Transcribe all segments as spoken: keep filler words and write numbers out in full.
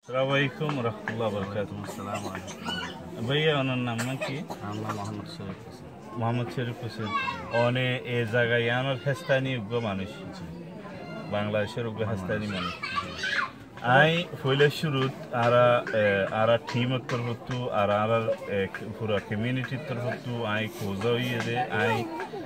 আসসালামাইকুম রহমতুল্লাহ বরকাতুহ। আসসালামু আলাইকুম। ভাইয়া ওনার নাম নাকি? আমার নাম মোহাম্মদ শরীফ হোসেন। মোহাম্মদ শরীফ হোসেন। অনে এ জায়গায় আমার হেস্তানি উগ্র মানুষ, বাংলাদেশের উগ্র হেস্তানি মানুষ। আই হইলে শুরুত আরা আরা টিম তরফতু আর আর পুরা কমিউনিটির তরফতু আই খোঁজ হইয়ে যে আই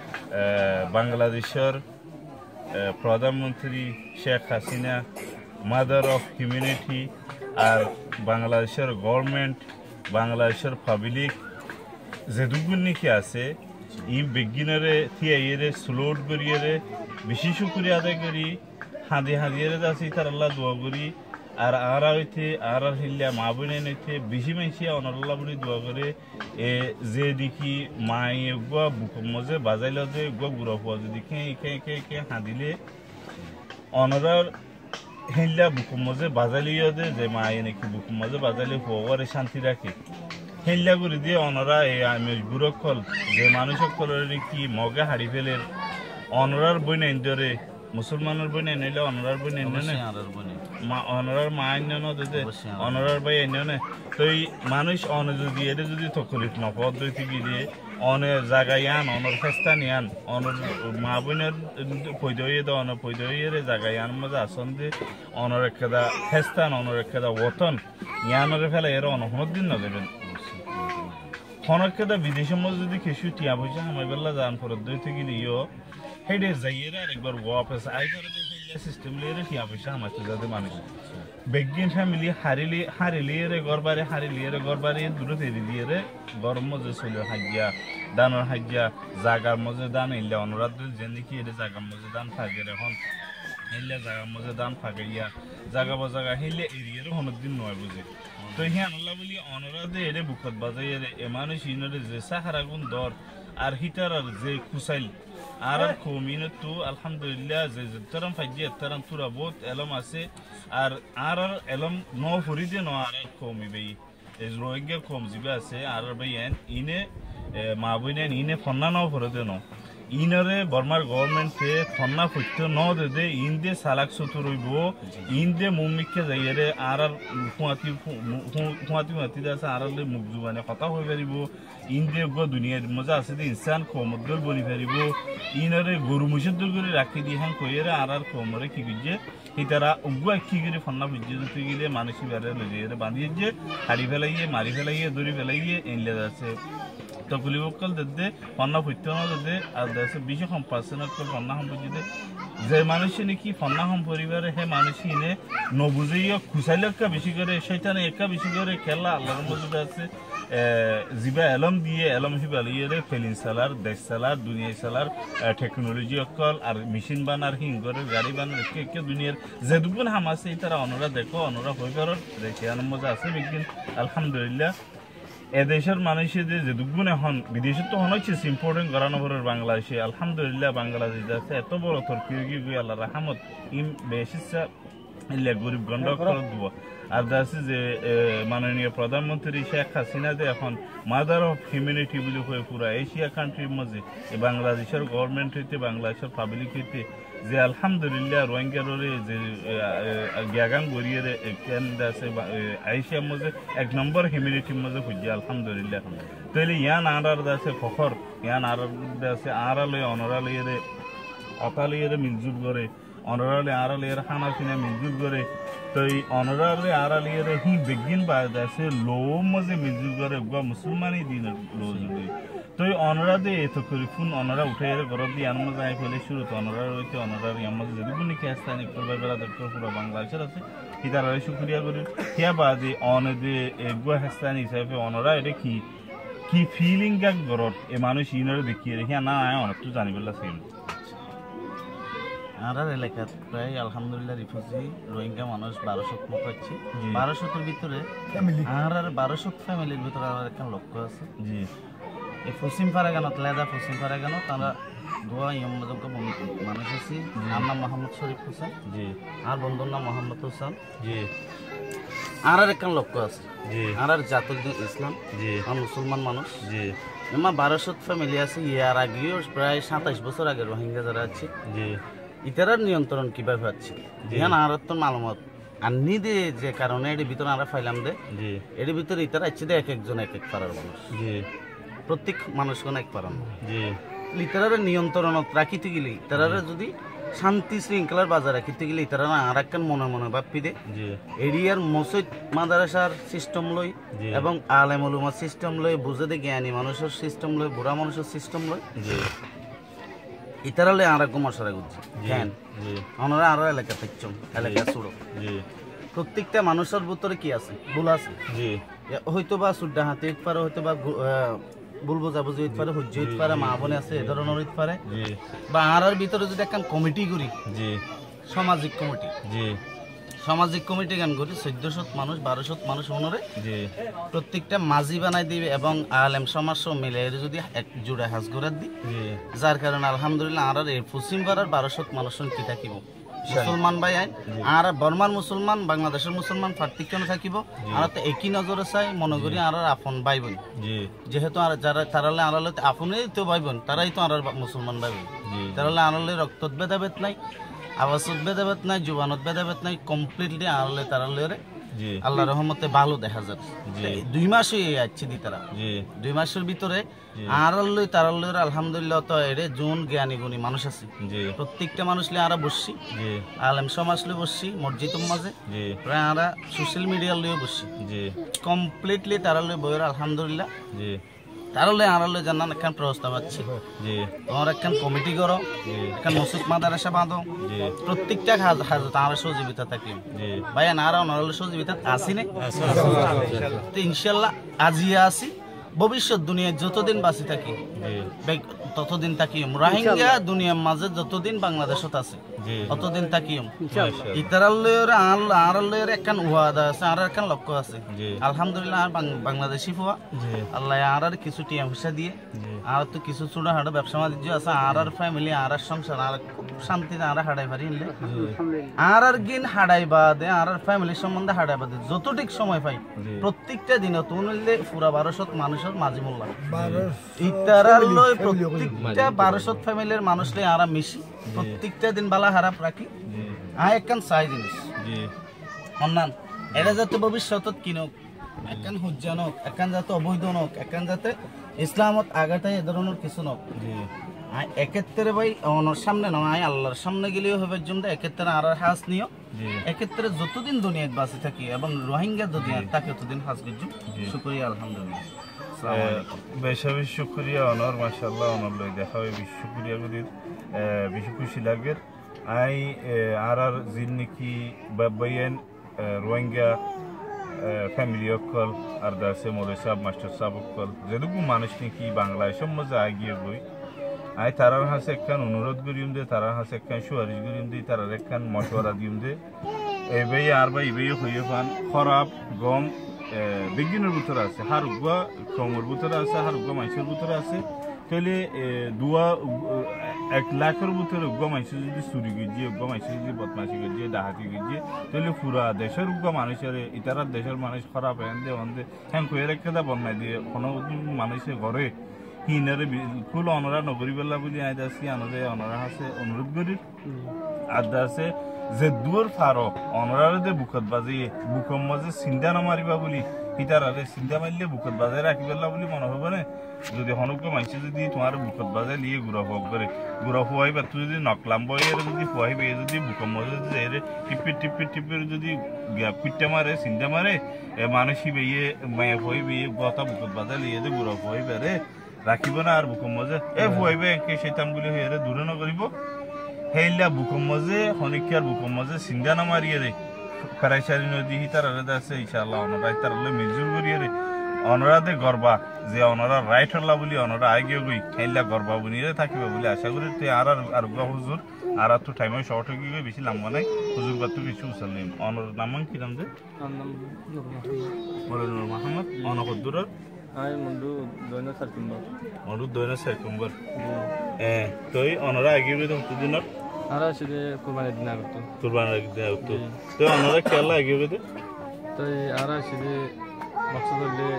বাংলাদেশের প্রধানমন্ত্রী Sheikh Hasina, mother of humanity, আর বাংলাদেশের গভর্নমেন্ট, বাংলাদেশের পাবলিক যেদুগুন নাকি আছে ই বেগিনারে থিয়াইরে স্লোড করিয়ে বেশি শুক্রিয়া আদায় করি, হাঁদি হাঁদিয়ে যাচ্ছি তার আল্লাহ দোয়া করি। আর আর হইতে আর আর হিল্লা মা বোনে নইতে বেশি মাইসিয়া অনল্লাহ বলি দোয়া করে এ যে দেখি মাই গুয়া বুক মজে বাজাইল যে গুয়া গুড়া পোয়া যদি খেয়ে খেয়ে খেয়ে খেয়ে হাঁদিলে অনরার হিল্লা বুক মজে বাজালিও দে যে মায়ে নাকি বুক মজে বাজাইলে পোয়ারে শান্তি রাখে হিল্লা করে দিয়ে অনরা এই আমেজ বুড়কল যে মানুষ সকলের কি মগে হাড়ি ফেলের অনরার বই নাই ধরে মুসলমানের বই নাই নইলে অনরার বই নাই মা অনরার মা আইন দিতে অনরার ভাই আইন না তো এই মানুষ অন যদি এটা যদি তকলিফ না পদ্ধতি গিয়ে অনে জায়গায় আন অনর ফেস্তা নিয়ান অনর মা বোনের পৈদয়ে দে অন পৈদয়ে জায়গায় আন মজা আসন দিয়ে অনর একটা ফেস্তান অনর একটা ওতন ইয়ানরে ফেলে এর অনহর দিন না দেবেন খনকেদা বিদেশের মধ্যে যদি কিছু টিয়া পয়সা আমার বেলা যান ফরত দইতে গেলে ইও হেডে যাইয়ে আর একবার ওয়াপস আই করে সিস্টেম লিয়ে টিয়া পয়সা আমার তো যাতে মানুষ বেগিন ফ্যামিলি হারিলি হারিলিয়ে রে গরবারে হারিলিয়ে রে গরবারে দূরে তেরি দিয়ে রে গরম মজে চলে হাজিয়া দানোর হাজিয়া জাগার মজে দান এলে অনুরাধ যে নাকি এটা জাগার মজে দান থাকে এখন হেলে জাগার মজে দান ফাঁকাইয়া জাগা বাজাগা হেলে এরিয়ারও অনেকদিন নয় বুঝে তো হ্যাঁ আল্লাহ বলি অনুরাধে এরে বুকত বাজাইয়ে রে এ মানুষ ইনরে যে সাহারা গুণ দর আর হিটার আর যে কুসাইল আর কমিনে তো আলহামদুলিল্লাহ যে যেতারাম ফাইজি এতারাম তুরা বহুত এলম আছে আর আর আর এলম ন ফরিদে ন আর কমি বেই এই রোহিঙ্গা কম জিবা আছে আর ভাই এন ইনে মা বইনেন ইনে ফন্না ন ফরদে ন ইনরে বর্মার গভর্নমেন্টে ফন্না ফুটতে ন দে ইন্দে সালাক সুতু রইব ইন্দে মুমিককে যাইরে আর আর ফুয়াতি ফুয়াতি ফুয়াতি আছে আর মুখ জুবানে কথা হয়ে পারিব ইন্দে গো দুনিয়ার মজা আছে যে ইনসান কমদল বনি পারিব ইনরে গরু মুসদ্দল করে রাখি দিয়ে হান কইরে আর আর কমরে কি গিয়ে হিতারা উগুয়া কি করে ফন্না বুঝে দিতে গেলে মানুষই বেড়ে লইয়ে বাঁধিয়ে যে হাড়ি ফেলাইয়ে মারি ফেলাইয়ে দড়ি ফেলাইয়ে এনলে আছে তকলি বকল দে ফন্না ফুটতে না দে আর দেশে বিশ কম পার্সেন্ট ফন্না হম বুঝিতে যে মানুষে নাকি ফন্না হম পরিবারে হে মানুষই নে নবুঝাইয়া খুশাইলে একটা বেশি করে শৈতানে একা বেশি করে খেলা আল্লাহর মধ্যে আছে জিবা এলম দিয়ে এলম হিবালিয়ে রে ফেলিন সালার দেশ সালার দুনিয়া সালার টেকনোলজি অকল আর মেশিন বানার হিঙ্গরের গাড়ি বানার একে একে দুনিয়ার যে দুগুণ হাম আছে তারা অনরা দেখো অনরা হয়ে পারত রেখে মজা আছে বিজ্ঞান আলহামদুলিল্লাহ এদেশের মানুষের যে দুগুণ এখন বিদেশে তো হচ্ছে ইম্পর্টেন্ট করানো পরের বাংলাদেশে আলহামদুলিল্লাহ বাংলাদেশ আছে এত বড় তরকি গিয়ে আল্লাহ রাহামত ইম বেশিসা ইল্লা গরিব গন্ড করে দিব আর আছে যে মাননীয় প্রধানমন্ত্রী শেখ হাসিনা যে এখন মাদার অফ হিউম্যানিটি বলে হয়ে পুরা এশিয়া কান্ট্রির মধ্যে বাংলাদেশের গভর্নমেন্ট হইতে বাংলাদেশের পাবলিক হইতে যে আলহামদুলিল্লাহ রোহিঙ্গারে যে গ্যাগান গড়িয়ে আছে এশিয়ার মধ্যে এক নম্বর হিউম্যানিটির মধ্যে খুঁজছে আলহামদুলিল্লাহ তাহলে ইয়ান আনার আছে ফখর ইয়ান আর আছে আড়ালয় অনরালয়ে অকালয়ে মিলজুল করে অনরালে আড়ালের খানা পিনা মিলজুল করে তো এই অনরালে আড়ালিয়ে হি বেগিন বাদ আছে লো মজে মিলজুল করে গা মুসলমানই দিন লো যদি তো এই অনরা দে এত করে ফোন অনরা উঠে গরব দিয়ে আনমা যায় ফেলে শুরু তো অনরা রয়েছে অনরার ইয়ামাজ যদি কোনো খেস্তানি করবে বেড়া দরকার পুরো বাংলাদেশের আছে কি তারা শুক্রিয়া করি কিয়া বাদে অনে দে গুয়া হেস্তানি হিসাবে অনরা এটা কি কি ফিলিং গাক গরত এ মানুষ ইনরে দেখিয়ে রেখে না অনেক তো জানিবেলা সেম আর এলাকাত প্রায় আলহামদুলিল্লাহ রিফিউজি রোহিঙ্গা মানুষ বারোশো মতো হচ্ছে বারোশোর ভিতরে আর আর বারোশো ফ্যামিলির ভিতরে আমার একটা লক্ষ্য আছে জি এই পশ্চিম ফারাগানত লেদা পশ্চিম ফারাগানত তারা দোয়া ইয়মযোগ্য মানুষ আছি আমার নাম মোহাম্মদ শরীফ হোসেন জি আর বন্ধুর নাম মোহাম্মদ হোসেন জি আর আর একটা লক্ষ্য আছে জি আর আর জাতুল ইসলাম জি আর মুসলমান মানুষ জি আমার বারোশো ফ্যামিলি আছে ইয়ার আগেও প্রায় সাতাইশ বছর আগে রোহিঙ্গা যারা আছে জি ইতারার নিয়ন্ত্রণ কিভাবে হচ্ছে ইহান আর তো মালুমত আননি দে যে কারণে এর ভিতরে আমরা ফাইলাম দে জি এর ভিতরে ইতারা ইচ্ছে দে এক একজন এক এক পাড়ার মানুষ জি প্রত্যেক মানুষ কোন এক পাড়ার জি ইতারারে নিয়ন্ত্রণত রাখিতে গেলে ইতারারে যদি শান্তি শৃঙ্খলার বাজার রাখিতে গেলে ইতারা আর একখান মনে মনে ভাবি দে এরিয়ার মসজিদ মাদ্রাসার সিস্টেম লই এবং আলেম উলুমার সিস্টেম লই বুঝে দে জ্ঞানী মানুষের সিস্টেম লই বুড়া মানুষের সিস্টেম লই ইতারা লই আর এক মশারা গুজি জ্ঞান আমরা আর এলাকা থাকছম এলাকা ছুড়ো প্রত্যেকটা মানুষের ভিতরে কি আছে ভুল আছে হয়তো বা সুড্ডা হাতে হইতে পারে হয়তো বা ভুল বোঝাবুঝি হইতে পারে সহ্য হইতে পারে মা বোনে আছে এ ধরনের হইতে পারে বা আর ভিতরে যদি একটা কমিটি করি সামাজিক কমিটি সামাজিক কমিটি গান করি চোদ্দশো মানুষ বারোশো মানুষ মনে প্রত্যেকটা মাঝি বানাই দিবে এবং আলেম সমাজ মিলে যদি এক জোড়া হাজ করে দিই যার কারণে আলহামদুলিল্লাহ আর এই পশ্চিম পাড়ার বারোশো মানুষ কি থাকিব মুসলমান ভাই আইন আর বর্মার মুসলমান বাংলাদেশের মুসলমান পার্থক্য থাকিব আর তো একই নজরে চাই মনে করি আর আপন ভাই বোন যেহেতু আর যারা তারালে আড়ালে আপনই তো ভাই বোন তারাই তো আর মুসলমান ভাই বোন তারালে আড়ালে রক্ত ভেদাভেদ নাই আবাসত ভেদাভেদ নাই জুবানত ভেদাভেদ নাই কমপ্লিটলি আড়ালে তারালে আল্লাহ রহমতে ভালো দেখা যায় দুই মাস হয়ে যাচ্ছে দি তারা দুই মাসের ভিতরে আড়ালে তারালে আলহামদুলিল্লাহ তো এর জোন জ্ঞানী গুণী মানুষ আছে প্রত্যেকটা মানুষ লিয়ে আরা বসছি আলেম সমাজ লিয়ে বসছি মসজিদের মাঝে প্রায় আরা সোশ্যাল মিডিয়া লিয়ে বসছি কমপ্লিটলি তারালে বইয়ের আলহামদুলিল্লাহ তাহলে আড়ালে জানান একখান প্রস্তাব আছে তোমার একখান কমিটি করো একখান মসজিদ মাদ্রাসা বাঁধো প্রত্যেকটা হাজ হাজ তারা সহযোগিতা থাকি ভাইয়া না আর অনারালে সহযোগিতা আসি না তো ইনশাল্লাহ আজিয়া আসি ভবিষ্যৎ দুনিয়ায় যতদিন বাঁচি থাকি ততদিন তাকিম রোহিঙ্গা দুনিয়ার মাঝে যতদিন বাংলাদেশত আছে ততদিন তাকিম ইতারালয়ের আড়ালয়ের একখান ওয়াদা আছে আর একখান লক্ষ্য আছে আলহামদুলিল্লাহ আর বাংলাদেশি ফুয়া আল্লাহ আর আর কিছু টিয়া পয়সা দিয়ে আর তো কিছু ছোটো হাটো ব্যবসা বাণিজ্য আছে আর আর ফ্যামিলি আর আর সংসার আর খুব শান্তিতে আর হাডাই পারি নিলে আর আর গিন হাডাই বাদে আর আর ফ্যামিলির সম্বন্ধে হাডাই বাদে যতটুক সময় পাই প্রত্যেকটা দিনে তো নিলে পুরা বারোশত মানুষের মাঝি মোল্লা ইতারালয় প্রত্যেকটা বারোশত ফ্যামিলির মানুষ লে আর মিশি প্রত্যেকটা দিন বালা হারাপ রাখি আয় একখান চাই জিনিস অন্যান এটা যাতে ভবিষ্যতত কিনক একখান হুজ্জানক একখান যাতে অবৈধ নক একখান যাতে ইসলামত আগাটাই এ ধরনের কিছু নক এক্ষেত্রে ভাই অনর সামনে নয় আল্লাহর সামনে গেলেও হবে জন্য এক্ষেত্রে আর হাজ নিও এক্ষেত্রে যতদিন দুনিয়ায় বাঁচে থাকি এবং রোহিঙ্গা দুনিয়া তাকে ততদিন হাজ করছি শুকরিয়া আলহামদুলিল্লাহ বেশা বেশি শুক্রিয়া অনর মাশাআল্লাহ অনর লই দেখা হয় বেশি শুক্রিয়া করি বেশি খুশি লাগে আই আর আর জিন্নিকি বাবাইন রোহিঙ্গা ফ্যামিলি অকল আর দাসে মোলে সাহেব মাস্টার সাহেব অকল যেটুকু মানুষ নাকি বাংলাদেশের মধ্যে আগিয়ে বই আই তারার হাসে একখান অনুরোধ করিম দে তারার হাসে একখান সুয়ারিশ করিম দে তারার একখান মশওয়ারা দিম দে এবাই আর বা এবাই হয়ে পান খরাব গম বিজ্ঞানের ভিতরে আছে হারুগা কমর ভিতরে আছে হারুগা মানুষের ভিতরে আছে তাহলে দুয়া এক লাখের ভিতরে উগ্গা মানুষ যদি চুরি গিয়ে উগ্গা মানুষ যদি বদমাশি গিয়ে ডাহাতি গিয়ে তাহলে পুরা দেশের উগ্গা মানুষের ইতারার দেশের মানুষ খারাপ হেন দে হন দে হ্যাঁ কয়ে রেখে দা বন্যাই দিয়ে কোনো মানুষের ঘরে হিনারে বিলকুল অনরা নগরী বেলা বলি আইদ আসি আনরে অনরা আছে অনুরোধ করি আদা আছে যে দুয়ার ফারক অনরারে দে বুকত বাজিয়ে বুকম মাঝে চিন্তা নামারিবা বলি ইতারারে চিন্তা মারলে বুকত বাজায় রাখি পেলা বলি মনে হবে না যদি হনকে মানুষ যদি তোমার বুকত বাজায় লিয়ে গুড়া ফক করে গুড়া ফুয়াই বা তুই যদি নকলাম বইয়ের যদি ফুয়াই বেয়ে যদি বুকম মাঝে যদি যাই রে টিপি টিপি টিপির যদি কুইটা মারে চিন্তা মারে মানুষই বেয়ে মায়ে ফুয়াই বেয়ে গতা বুকত বাজায় লিয়ে দে গুড়া ফুয়াই বেড়ে রাখিব না আর বুকম মাঝে এ ফুয়াইবে একে সেইতাম বলি হয়ে দূরে নকরিব সেইলা বুকম মাঝে হনিকার বুকম মাঝে চিন্তা নামারিয়ে রে ফেরাইসারি নদী হিতারারে আছে ইনশাআল্লাহ অনরা হিতারালে মিলজুল করিয়ে রে অনরাদে গর্বা যে অনরা রাইট হল্লা বলি অনরা আগে গই খাইলা গর্বা বনিয়ে থাকিব বলে আশা করি তুই আর আর গা হুজুর আর তো টাইমে শর্ট হয়ে গিয়ে বেশি লম্বা নাই হুজুর বাত কিছু উসাল নেই অনর নাম কি নাম যে নূর মোহাম্মদ অনকদুর আই মন্ডু দয়না সারকুম্বর মন্ডু দয়না সারকুম্বর এ তুই অনরা আগে গই তো দিনত আর আসলে কুরবানি দিন আগত কুরবানি দিন আগত তো অনরা খেলা আগে গই তো আর আসলে মকসদ হলে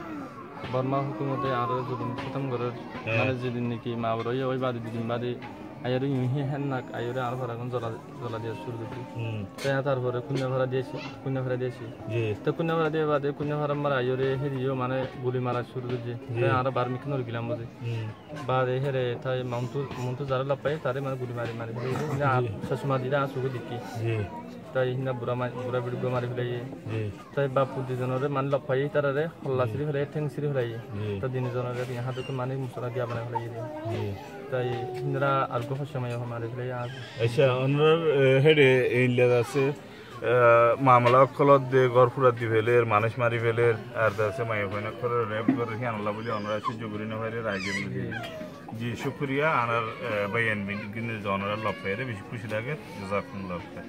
বর্মা হুকুমতে আরো যদি খতম করার মানে যেদিন নাকি মা বড় ওই বাদে দুদিন বাদে আইরে ইউহি হেন নাক আইরে আর ভাড়া কোন জলা জলা দিয়ে শুরু করি তাই তারপরে কুন্যা ভাড়া দিয়েছি কুন্যা ভাড়া দিয়েছি তো কুন্যা ভাড়া দিয়ে বাদে কুন্যা ভাড়া মারা আইরে হেরিও মানে গুলি মারা শুরু করছে তাই আর বার্মিক নর গিলাম বুঝে বাদে হেরে তাই মাউন্টু মাউন্টু যারা লাপাই তারে মানে গুলি মারি মারি সসমা দিরা আসুকে দেখি তাই হিনা বুড়া মাই বুড়া বিড়ি মারি ফেলাই তাই বাপু দুজনরে মানে লাপাই তারারে হল্লা সিরি ফেলাই ঠেং সিরি ফেলাই তো দিনজনরে হাতকে মানে মশলা দিয়া বানাই ফেলাই তাই হিন্দরা আর গো সময় মারি ফেলাই আর আচ্ছা অনর হেডে ইনলেদ আছে মামলা কলত দে গরপুরা দি ফেলের মানুষ মারি ফেলের আর দাসে মাই ওখানে করে রেপ করে কি আনলা বলি আমরা আছে জুগুরি না ভাইরে রাইজে বলি জি শুকরিয়া আনার বায়ান বিন গিনে জনরা লফেরে বেশি খুশি লাগে জাজাকুমুল্লাহ।